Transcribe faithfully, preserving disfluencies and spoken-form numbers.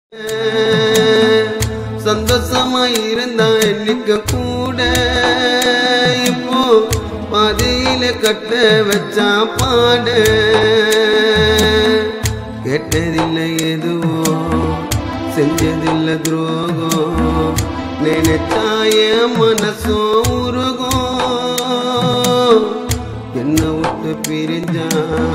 சந்தோஷமா இருந்தா என்னைக்கு கூட இப்போ பாதையில கட்ட வச்சா பாட கேட்டதில்லை எதுவோ செஞ்சதில்லை துரோகம் நினைச்சாய மனசோ உருகோ என்ன விட்டு பிரிஞ்சா